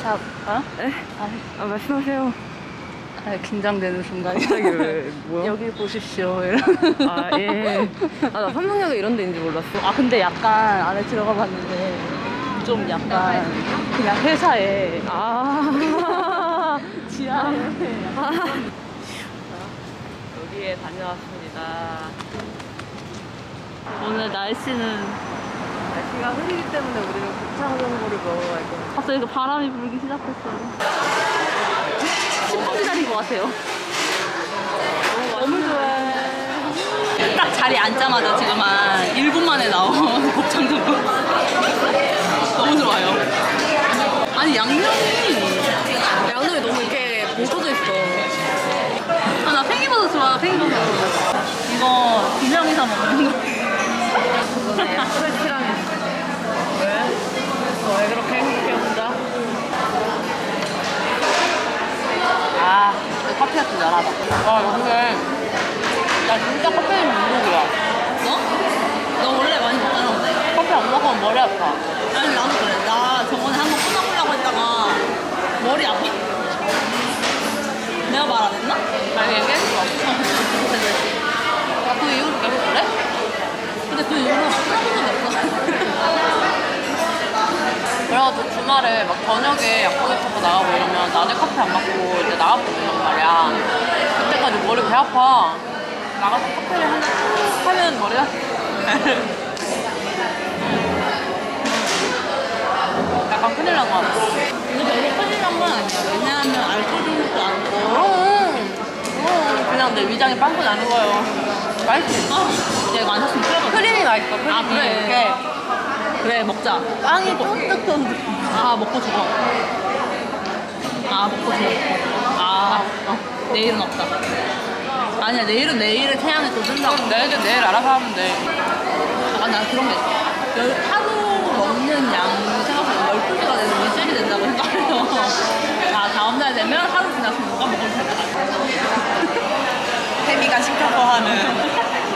샵. 어? 네? 말씀하세요. 긴장되는 순간이. 갑자기 왜, 뭐야? 여기 보십시오. 예. 나 삼성역에 이런 데인지 몰랐어. 근데 약간 안에 들어가 봤는데 좀 약간 그냥 회사에 지하에 여기에 다녀왔습니다. 오늘 날씨가 흐리기 때문에 우리는 곱창 전골을 먹으러 갈 겁니다. 갑자기 바람이 불기 시작했어요. 10분 기다린 것 같아요. 너무 좋아요. 딱 자리에 앉자마자 지금 한 1분 만에 나온 곱창 전골. 너무 좋아요. 아니 양념이 너무 이렇게 뭉쳐져 있어. 나 팽이버섯 좋아. 팽이버섯 이거 2명이서 먹는 거. 그거네. 프레시랑 왜 그렇게 행복해 혼자? 커피가 좀 열하다. 근데 나 진짜 커피는 중독이야. 너 원래 많이 먹잖아. 커피 안 먹으면 머리 아파. 아니 나도 그래. 나 저번에 한번 끊어보려고 했다가 머리 아파. 내가 말 안 했나? 아니 얘기했어. 그 이후로 계속 그래? 근데 그 이후로 끊어본 적이 없어. 그래가지고 주말에 막 저녁에 약속에 타고 나가고 이러면 낮에 커피 안 먹고 이제 나가고 있단 말이야. 그때까지 머리 배 아파. 나가서 커피를 한잔 하면 머리가 약간 큰일 난 거 같아. 근데 별로 큰일 난 건 아니야. 왜냐하면 알코올 중독도 아니고 그냥 내 위장이 빵꾸 나는 거예요. 맛있지? 얘 이거 안 샀으면 틀어봐. 크림이 맛있어. 크림이. 그래 이렇게 그래 먹자. 빵이 쫀득쫀득. 먹고 죽어. 먹고 죽어. 내일은 없다. 아니야 내일은 내일의 태양이 또 뜬다고. 내일 알아서 하면 돼. 나 그런 게 있어. 하루 먹는 양 생각보다 12시가 되면 리셋이 된다고 생각해서 다음날 되면 하루 지났으면 누가 먹을 텐데. 태미가 시켜서 하는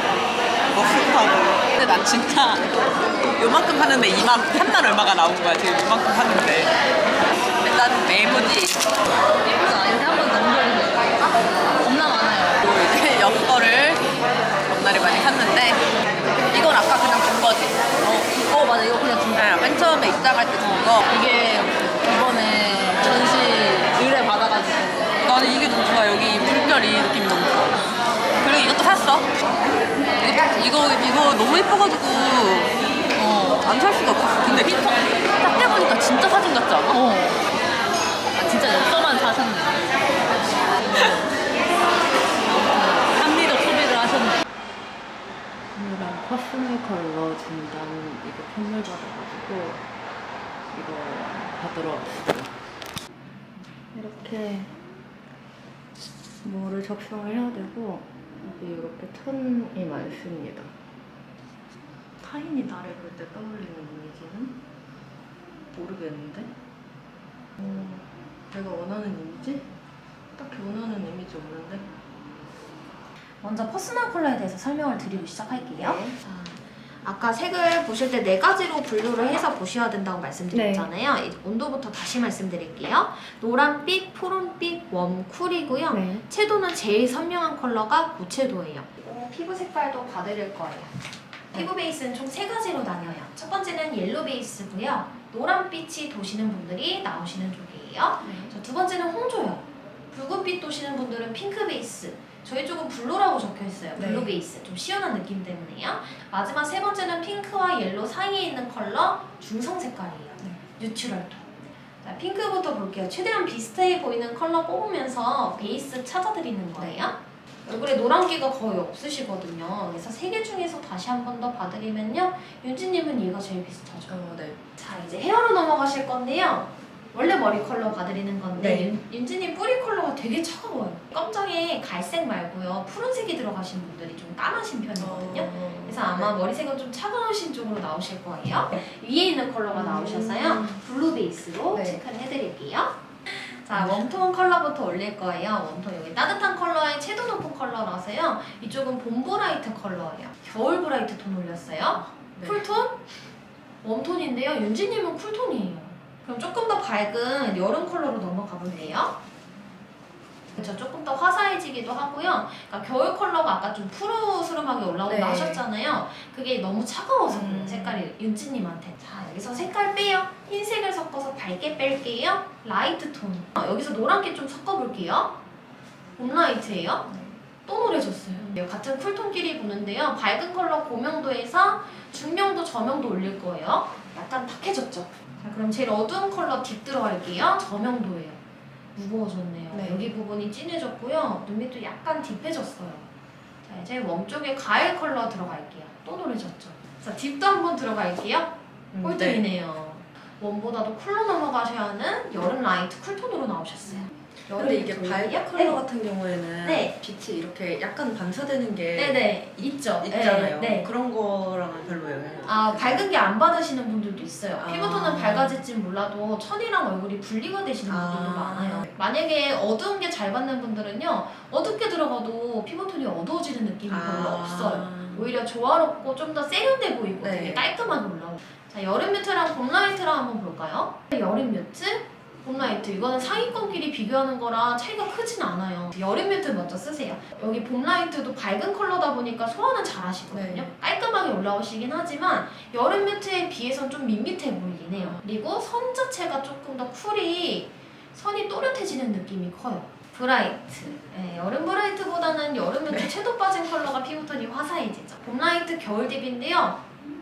머스타드. 근데 난 진짜 요만큼 하는데 3만 얼마가 나온 거야. 지금 요만큼 하는데 일단 메모지 예쁘다. 이렇게 한번 넘겨주세요. 겁나 많아요. 또 이제 엽서를 겁나리 많이 샀는데 이건 아까 그냥 준 거지. 맞아. 이거 그냥 진짜 맨 처음에 입장할 때 준 거. 이게 이번에 전시 의뢰 받아가지고 나는 이게 좀 좋아. 여기 물결 이 느낌이 너무 좋아. 그리고 이것도 샀어. 이거 너무 예뻐가지고 안 살 수가 없어. 근데 딱 떼보니까 진짜 사진 같지 않아? 진짜 엽서만 사셨네. 합리적 소비를 하셨네. 오늘은 퍼스널 컬러 진단 이거 선물 받아가지고 이거 받으러 왔어요. 이렇게 뭐를 적성을 해야 되고 여기 이렇게 톤이 많습니다. 타인이 나를 볼 때 떠올리는 이미지는 모르겠는데 내가 원하는 이미지? 딱히 원하는 이미지 없는데? 먼저 퍼스널 컬러에 대해서 설명을 드리고 시작할게요. 네. 아까 색을 보실 때 4가지로 분류를 해서 보셔야 된다고 말씀드렸잖아요. 네. 온도부터 다시 말씀드릴게요. 노란빛, 푸른빛, 웜, 쿨이고요. 네. 채도는 제일 선명한 컬러가 무채도예요. 피부 색깔도 봐드릴 거예요. 피부 베이스는 총 3가지로 나뉘어요. 첫 번째는 옐로 베이스고요. 노란빛이 도시는 분들이 나오시는 쪽이에요. 네. 두 번째는 홍조요. 붉은빛 도시는 분들은 핑크 베이스. 저희 쪽은 블루라고 적혀있어요. 블루 베이스. 좀 시원한 느낌 때문에요. 마지막 3번째는 핑크와 옐로 사이에 있는 컬러 중성 색깔이에요. 뉴트럴 톤. 자, 핑크부터 볼게요. 최대한 비슷해 보이는 컬러 뽑으면서 베이스 찾아드리는 거예요. 얼굴에 노란기가 거의 없으시거든요. 그래서 3개 중에서 다시 한 번 더 봐드리면요. 윤지님은 얘가 제일 비슷하죠. 네. 자, 이제 헤어로 넘어가실 건데요. 원래 머리 컬러 봐드리는 건데 윤지님 뿌리 컬러가 되게 차가워요. 검정에 갈색 말고요. 푸른색이 들어가신 분들이 좀 까마신 편이거든요. 그래서 아마 머리색은 좀 차가우신 쪽으로 나오실 거예요. 위에 있는 컬러가 나오셔서요. 블루 베이스로 체크를 해드릴게요. 자, 웜톤 컬러부터 올릴 거예요. 웜톤 여기 따뜻한 컬러에 채도 높은 컬러라서요. 이쪽은 봄 브라이트 컬러예요. 겨울 브라이트 톤 올렸어요. 쿨톤? 웜톤인데요. 윤지님은 쿨톤이에요. 그럼 조금 더 밝은 여름 컬러로 넘어가 볼게요. 그렇죠. 조금 더 화사해지기도 하고요. 그러니까 겨울 컬러가 아까 좀 푸르스름하게 올라온다 네. 하셨잖아요. 그게 너무 차가워서 그래요. 색깔이 윤지님한테. 자, 여기서 색깔 빼요. 흰색을 섞어서 밝게 뺄게요. 라이트 톤. 여기서 노란게 좀 섞어볼게요. 봄라이트예요. 또 노래졌어요. 같은 쿨톤끼리 보는데요. 밝은 컬러 고명도에서 중명도 저명도 올릴 거예요. 약간 탁해졌죠. 자, 그럼 제일 어두운 컬러 딥 들어갈게요. 저명도예요. 무거워졌네요. 네. 여기 부분이 진해졌고요. 눈 밑도 약간 딥해졌어요. 자, 이제 웜 쪽에 가일 컬러 들어갈게요. 또 노래졌죠. 자, 딥도 한번 들어갈게요. 꼴등이네요. 웜보다도 쿨로 넘어가셔야 하는 여름 라이트 쿨톤으로 나오셨어요. 근데 이게 밝은 컬러 네. 같은 경우에는 네. 빛이 이렇게 약간 반사되는 게 네네 있죠. 있잖아요. 네. 그런 거랑은 별로예요. 아, 밝은 게 안 받으시는 분들도 있어요. 아. 피부톤은 밝아질지 몰라도 천이랑 얼굴이 분리가 되시는 분들도 많아요. 만약에 어두운 게 잘 받는 분들은요, 어둡게 들어가도 피부톤이 어두워지는 느낌이 별로 없어요. 오히려 조화롭고 좀 더 세련돼 보이고 네. 되게 깔끔하게 올라오고. 자, 여름 뮤트랑 봄 라이트랑 한번 볼까요? 여름 뮤트, 봄 라이트. 이거는 상위권끼리 비교하는 거라 차이가 크진 않아요. 여름 뮤트 먼저 쓰세요. 여기 봄 라이트도 밝은 컬러다 보니까 소화는 잘 하시거든요. 네. 깔끔하게 올라오시긴 하지만 여름 뮤트에 비해선 좀 밋밋해 보이긴 해요. 그리고 선 자체가 조금 더 쿨이 선이 또렷해지는 느낌이 커요. 브라이트. 네, 여름 브라이트보다는 여름 뮤트 채도 빠진 컬러가 피부톤이 화사해지죠. 봄 라이트 겨울 딥인데요.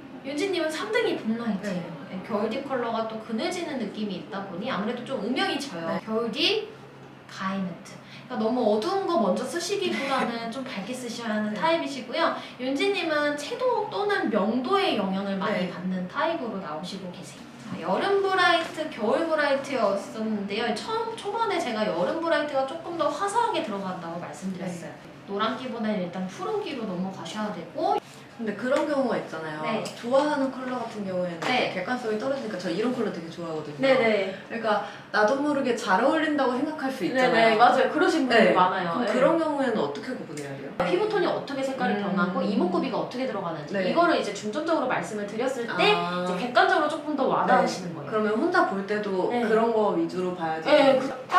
윤지님은 3등이 봄 라이트예요. 네, 겨울 딥 컬러가 또 그늘지는 느낌이 있다 보니 아무래도 좀 음영이 져요. 네. 겨울 딥 가이 뮤트. 그러니까 너무 어두운 거 먼저 쓰시기보다는 좀 밝게 쓰셔야 하는 네. 타입이시고요. 윤지님은 채도 또는 명도의 영향을 많이 네. 받는 타입으로 나오시고 계세요. 자, 여름 브라이트, 겨울 브라이트였었는데요. 처음 초반에 제가 여름 브라이트가 조금 더 화사하게 들어간다고 말씀드렸어요. 노란기보다는 일단 푸른기로 넘어가셔야 되고. 근데 그런 경우가 있잖아요. 네. 좋아하는 컬러 같은 경우에는 네. 객관성이 떨어지니까 저 이런 컬러 되게 좋아하거든요. 네네. 그러니까 나도 모르게 잘 어울린다고 생각할 수 있잖아요. 네네, 맞아요. 그러신 분들 네. 많아요. 그럼 네. 그런 경우에는 어떻게 구분해야 돼요? 피부톤이 어떻게 색깔이 변하고 이목구비가 어떻게 들어가는지 네. 이거를 이제 중점적으로 말씀을 드렸을 때 아. 이제 객관적으로 조금 더 와닿으시는 거예요. 그러면 혼자 볼 때도 네. 그런 거 위주로 봐야지. 네,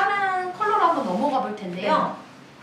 다른 컬러로 한번 넘어가 볼 텐데요.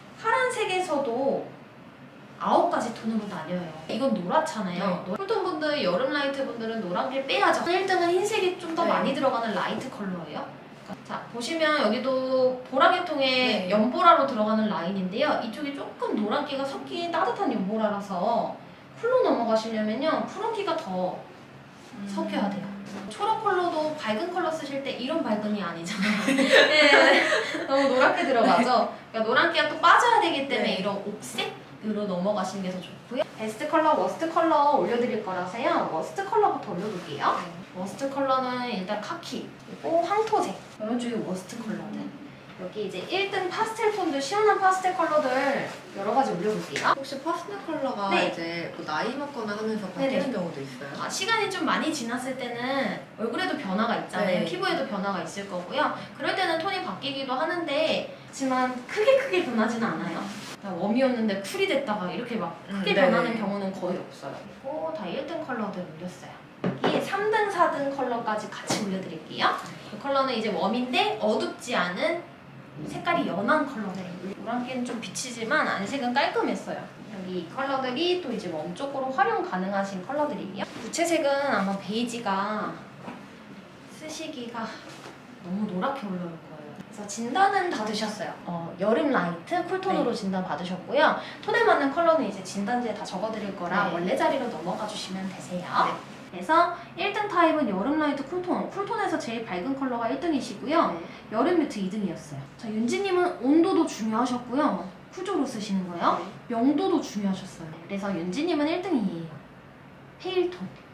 파란색에서도 9가지 톤으로 나뉘어요. 이건 노랗잖아요. 쿨톤 분들, 여름 라이트 분들은 노란길 빼야죠. 1등은 흰색이 좀 더 네. 많이 들어가는 라이트 컬러예요. 자, 보시면 여기도 보라계통에 네. 연보라로 들어가는 라인인데요. 이쪽이 조금 노란기가 섞인 따뜻한 연보라라서 쿨로 넘어가시려면요. 푸른기가 더 섞여야 돼요. 초록 컬러도 밝은 컬러 쓰실 때 이런 밝음이 아니잖아요. 네, 너무 노랗게 들어가죠. 그러니까 노란기가 또 빠져야 되기 때문에 네. 이런 옥색으로 넘어가시는 게 더 좋고요. 베스트 컬러, 워스트 컬러 올려드릴 거라서요. 워스트 컬러부터 올려볼게요. 워스트 컬러는 일단 카키, 그리고 황토색 이런 쪽이 워스트 컬러들. 여기 이제 1등 파스텔 톤들, 시원한 파스텔 컬러들 여러 가지 올려볼게요. 혹시 파스텔 컬러가 네. 이제 뭐 나이 먹거나 하면서 바뀌는 네네. 경우도 있어요? 아, 시간이 좀 많이 지났을 때는 얼굴에도 변화가 있잖아요. 네. 피부에도 변화가 있을 거고요. 그럴 때는 톤이 바뀌기도 하는데 하지만 크게 변하지는 않아요. 웜이었는데 쿨이 됐다가 이렇게 막 크게 네네. 변하는 경우는 거의 없어요. 그리고 다 1등 컬러들 올렸어요. 여기 3등, 4등 컬러까지 같이 올려드릴게요. 이 컬러는 이제 웜인데 어둡지 않은 색깔이 연한 컬러들이에요. 노란기는 좀 비치지만 안색은 깔끔했어요. 여기 이 컬러들이 또 이제 웜 쪽으로 활용 가능하신 컬러들이고요. 부채색은 아마 베이지가 쓰시기가 너무 노랗게 올라올 거예요. 그래서 진단은 받으셨어요. 여름 라이트 쿨톤으로 네. 진단 받으셨고요. 톤에 맞는 컬러는 이제 진단지에 다 적어드릴 거라 네. 원래 자리로 넘어가 주시면 되세요. 그래서 1등 타입은 여름 라이트 쿨톤. 쿨톤에서 제일 밝은 컬러가 1등이시고요. 여름 뮤트 2등이었어요. 자, 윤지님은 온도도 중요하셨고요. 쿨조로 쓰시는 거예요. 명도도 중요하셨어요. 그래서 윤지님은 1등이에요. 페일톤.